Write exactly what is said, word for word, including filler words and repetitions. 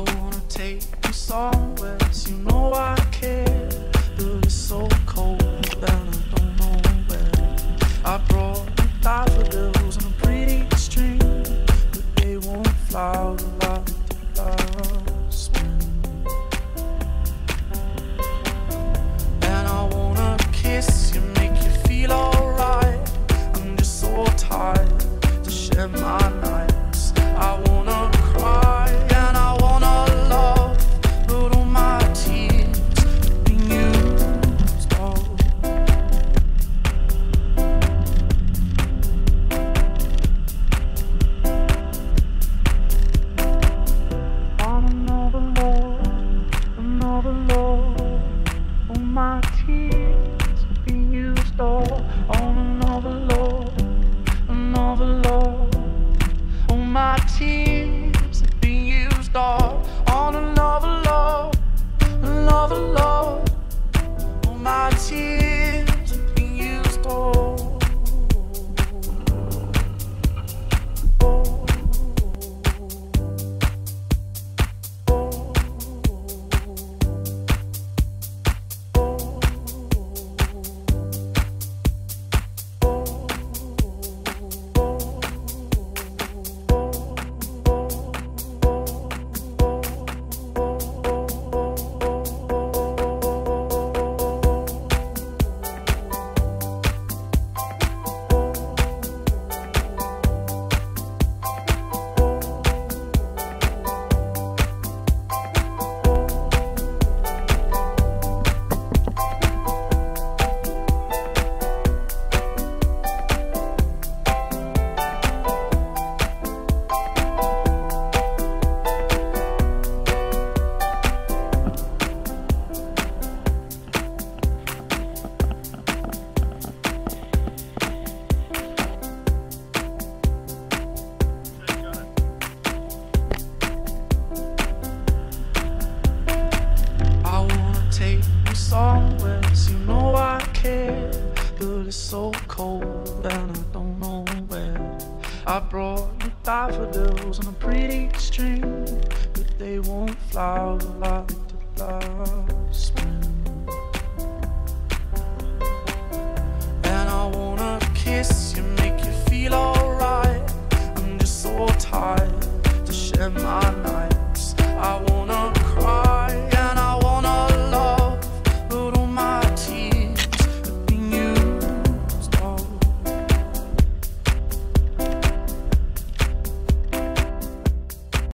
wanna take you somewhere, so you know I care, but it's so cold and I don't know where. I brought you daffodils on a pretty string, but they won't flower like last spring. And I wanna kiss you, make you feel alright. I'm just so tired to share my nights. I wanna cry and I wanna love, but all my tears have been used up. On another love, another love, all my tears have been used up. On another love, another love, all my tears have been used up. On another love, another love, all my tears have been used up. I wanna take you somewhere, so you know I care, but it's so cold and I don't know where. I brought you daffodils on a pretty string, but they won't flower like the last spring. And I wanna kiss you, make you feel alright. I'm just so tired to share my night.